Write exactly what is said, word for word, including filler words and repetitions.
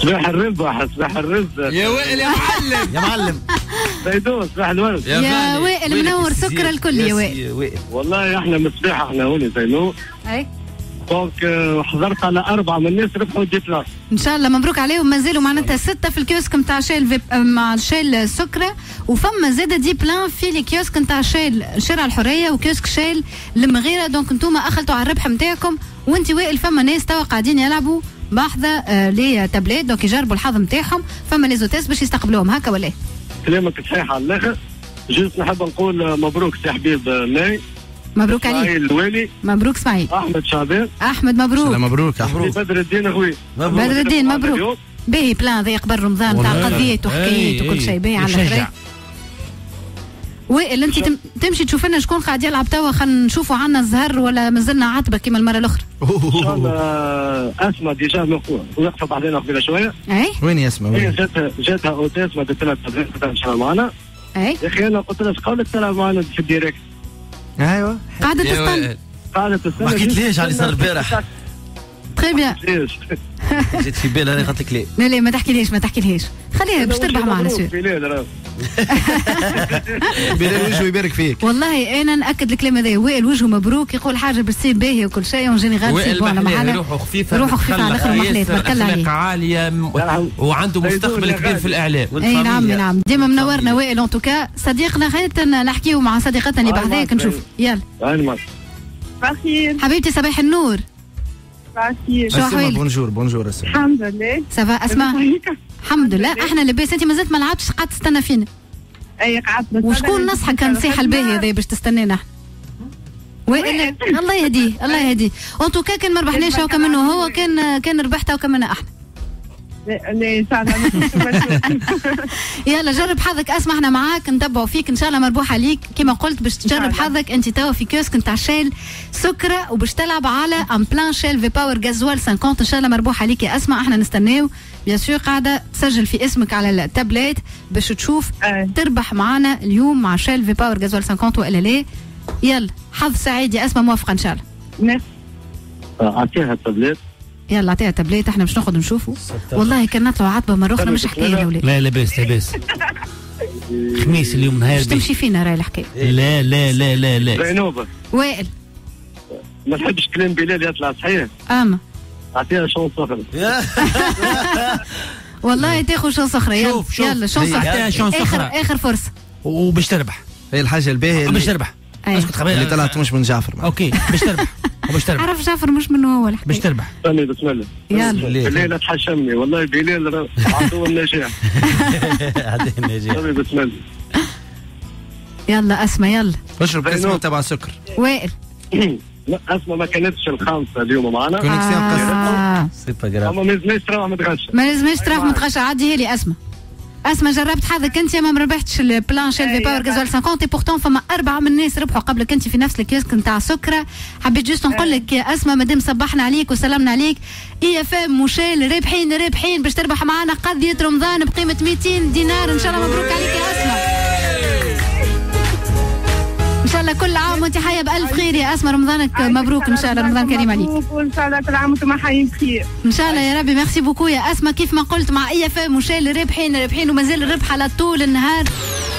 صباح الربح صباح الرزق يا وائل يا معلم يا معلم زيدون صباح الورد يا وائل منور سكر الكل يا وائل. والله احنا مصباح احنا هوني زينو اي دونك حضرت على أربعة من الناس ربحوا دي بلاس. ان شاء الله مبروك عليهم. مازالوا معناتها ستة في الكيوسك نتاع شيل فيب مع شيل سكرة، وفما زادة دي بلان في الكيوسك نتاع شيل شارع الحرية وكيوسك شيل المغيرة. دونك انتوما اخلتوا على الربح نتاعكم، وانت وائل فما ناس توا قاعدين يلعبوا بحذا آه لي تابليت، دونك يجربوا الحظ نتاعهم. فما لي زوتيس باش يستقبلوهم هكا ولا ايه؟ كلامك صحيح على الاخر. جوست نحب نقول مبروك سي حبيب ماي. مبروك عليك. اسماعيل الوالي. مبروك اسماعيل. احمد شعبان. احمد مبروك. مبروك مبروك. بدر الدين اخوي. بدر الدين مبروك. باهي بلان ذي قبل رمضان تاع قضيات وحكايات وكل شيء باهي على الخير. وائل انت تم تمشي تشوف لنا شكون قاعد يلعب توا، خلينا نشوفوا عنا الزهر ولا مازلنا عتبه كيما المره الاخرى. ان شاء الله. اسماء ديجا وقفت بعدين قبيله شويه. اي وين اسماء؟ وين جاتها جاتها اوتيس ما قلت لها ان شاء الله معنا. اي يا اخي انا قلت لها قولك تلعب معنا في الديريكت. ايوه قاعده تستنى قاعده تستنى. ما حكيت ليش على اللي صار البارح. تري بيان. جيت في بالي انا قلت لك ليه. لا لا ما تحكي ليش ما تحكي ليش، خليها باش تربح معنا سير. بلال بلال وجهه يبارك فيك. والله انا ناكد الكلام هذا، وائل وجهه مبروك، يقول حاجه بالسير باهي وكل شيء، اون جينيرال سيبو على محله روحه خفيفه روحه خفيفه على اخر محلات بارك الله عليه. عاليه وعنده مستقبل كبير في الاعلام. اي نعم نعم ديما منورنا وائل. ان توكا صديقنا خلينا نحكيو مع صديقتنا اللي بحذاك نشوف. يلا بخير حبيبتي صباح النور. بخير شو احوالك؟ بونجور بونجور اسماء. الحمد لله. سافا اسماء؟ الحمد لله احنا لاباس. انت مازلت ما لعبتش قعدت تستنى فينا. اي قعدت نستنى. وشكون نصحك النصيحه الباهيه هذه باش تستنانا احنا؟ وائل الله يهديه الله يهديه. ان توكا كان ما ربحناش هكا منه هو، كان كان ربحت هكا منا احنا. لا ان شاء الله. يلا جرب حظك. اسمع احنا معاك نتبعوا فيك ان شاء الله مربوح عليك كما قلت باش تجرب حظك. انت توا في كيوسك نتاع شيل سكره وباش تلعب على ان بلان شيل في باور غازوال خمسين. ان شاء الله مربوح عليك يا اسمع. احنا نستناو بيان سور قاعده تسجل في اسمك على التابلت باش تشوف أه. تربح معنا اليوم مع شيل في باور غازوال خمسين ولا لا. يلا حظ سعيد يا اسمع، موافقه ان شاء الله. ميرسي. اعطيها التابلت. يلا اعطيها تابليت احنا باش ناخذ نشوفوا. والله كان نطلعوا عتبه مره اخرى مش حكايه يا ولاد. لا لاباس لاباس. خميس اليوم نهار باش تمشي فينا راهي الحكايه. لا لا لا لا لا زينوبه وائل ما تحبش كلام بلال يطلع صحيح. اما اعطيها شون صفر. والله تاخذ شون صخره. يلا شوف شوف يلا شون صخره. اعطيها شون اخر صخره اخر فرصه وباش تربح. هي الحاجه الباهيه باش تربح. اسكت خبير اللي طلعت مش من جعفر. اوكي باش تربح وباش تربح. عرف جعفر مش منه هو الحكايه. باش تربح. استني بسم الله. يلا بلال تحشمني والله. بلال عطوه النجاح. هذه النجاح. استني بسم الله. يلا اسمع يلا اشرب اسمه تبع سكر. وائل لا اسمع ما كانتش الخامسه اليوم معنا. كونيكسيون آه. سيبا جراف. اما ما لازمش تروح متغشى. ما لازمش تروح متغشى. عادي لي اسمع. اسمع جربت حظك انت ما ربحتش البلان شيل في باور غازوال خمسين اي بورتون فما اربعه من الناس ربحوا قبلك انت في نفس الكيوسك نتاع سكره. حبيت جوست نقول لك يا اسماء مادام صبحنا عليك وسلمنا عليك اي اف ام وشيل رابحين رابحين باش تربح معنا قضيه رمضان بقيمه مئتين دينار. ان شاء الله مبروك عليك يا اسماء. ان شاء الله كل عام وانت حيه بالف خير يا اسماء. رمضانك مبروك ان شاء الله. رمضان كريم عليك وان شاء الله كل عام وانتم حيين بخير ان شاء الله يا ربي. ميرسي بوكو يا اسماء. كيف ما قلت مع اي اف ام وشيل رابحين رابحين ومازال الربح على طول النهار.